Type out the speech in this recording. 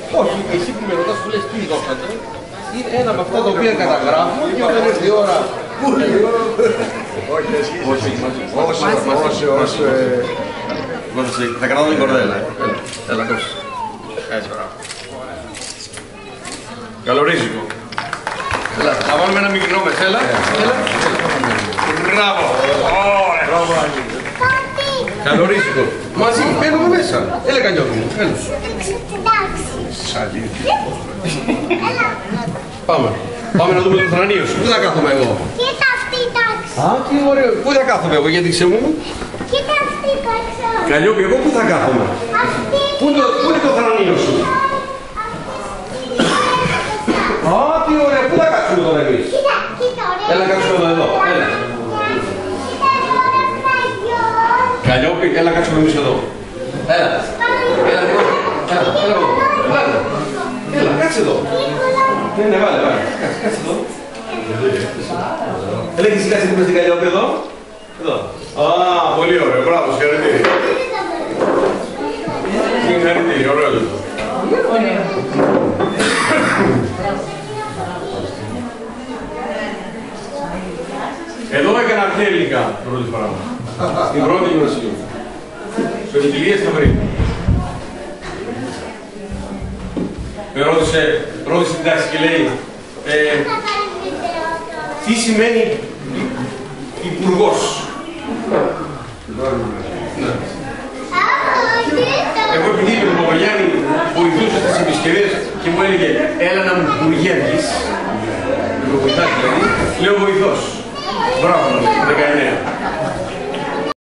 Όχι, εσύ που με ρωτάς που λες τι δώσατε, είναι ένα από αυτά τα οποία καταγράφω και όταν έρθει η ώρα... Όχι, θα κρατάω την κορδέλα. Έλα, κόψε. Έτσι, μπράβο. Καλορίζικο. Έλα, θα βάλουμε ένα μικρό μες, έλα. Μπράβο. Μπράβο, Άγγι. Καλορίζικο. Μαζί, μπαίνουμε μέσα. Έλα, Κανιώτη μου, έλα. Πάμε. Πάμε να δούμε το θρανείο σου. Πού θα κάθομαι εγώ? Κοίτα αυτή η τάξη. Α, τι ωραίο. Πού θα κάθομαι εγώ, γιατί είσαι μου? Κοίτα αυτή η τάξη. Καλλιόπη, εγώ πού θα κάθομαι? Αυτή. Πού είναι το θρανείο σου? Α, τι ωραία. Πού θα κάτσουμε τώρα εμείς? Κοίτα, κοίτα, ωραία. Έλα, κάτσουμε εδώ. Έλα. Καλλιόπη, έλα κάτσουμε εμείς εδώ. Έλα. Έλα, εδώ. Έλα, κάτσε εδώ. Ναι, βάλε. Κάτσε εδώ. Έλα, έχεις κάτσε με στην Καλλιόπη εδώ. Εδώ. Α, πολύ ωραίο. Μπράβο, συγχαρητήρια. Συγχαρητήρια, ωραίο λεπτό. Εδώ έκανα αρχαία ελληνικά το πρώτη φορά. Στην πρώτη γυμνασίου. Στο Νικηλία Σταυρή. Με ρώτησε την τάξη και λέει τι σημαίνει υπουργός. Εγώ επειδή με τον Παπαγιάννη βοηθούσα στις επισκευές και μου έλεγε έλα να μου υπουργέγεις, με το βοηθάς δηλαδή, λέω βοηθός. Μπράβο, 19.